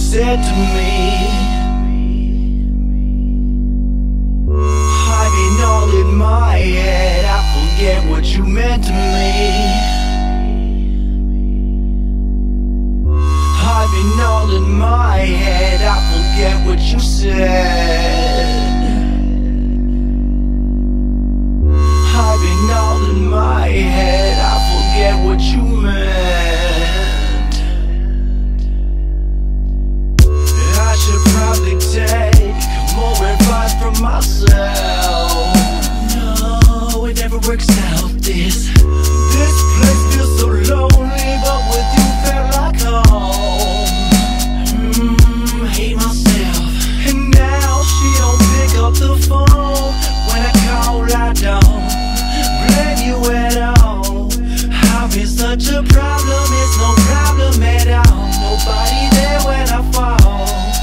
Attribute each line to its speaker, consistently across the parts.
Speaker 1: said to me. I've been all in my head, I forget what you meant to me. I've been all in my head, I forget what you said. I've been all in my head, I forget what you meant. I should probably take more advice from myself. No, it never works out this place feels so lonely, but with you felt like home. Hate myself. And now she don't pick up the phone. When I call I don't blame you at all. I've been such a problem, it's no problem at all. Nobody there when I fall.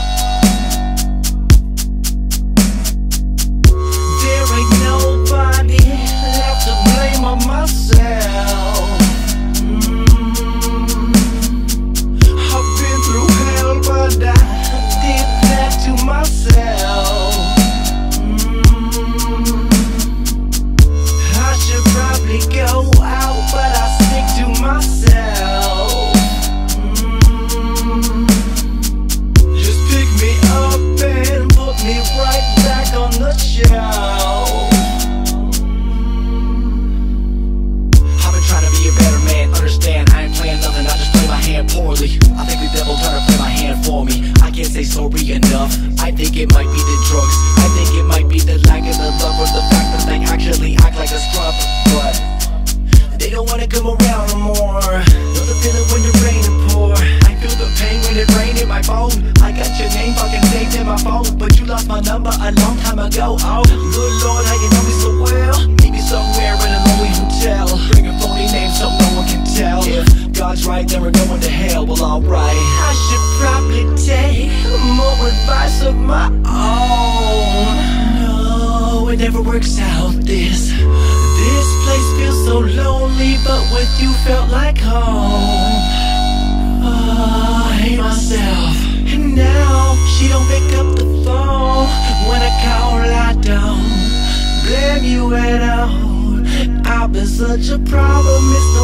Speaker 1: There ain't nobody left to blame on myself. I've been through hell, but I did that to myself. I should probably go out, but I stick to myself. Just pick me up and put me right back on the shelf. I've been trying to be a better man, understand I ain't playing nothing, I just play my hand poorly. I think the devil trying to play my hand for me. I can't say sorry enough. I think it might be the drugs, I think it might be the lack of the love, or the fact that they actually act like a scrub. But they don't wanna come around no more. Know the feeling when the rain and pour. I feel the pain when it rained in my phone. I got your name fucking saved in my phone, but you lost my number a long time ago. Oh, good Lord, how you know me so well? Meet me somewhere in a lonely hotel. Bring a phony name so no one can tell. If God's right, then we're going to hell. Well, alright. I should probably take more advice of my own. No, it never works out this place feels so lonely, but with you felt like home. Oh, I hate myself. And now she don't pick up the phone. When I call I don't blame you at all. I've been such a problem, it's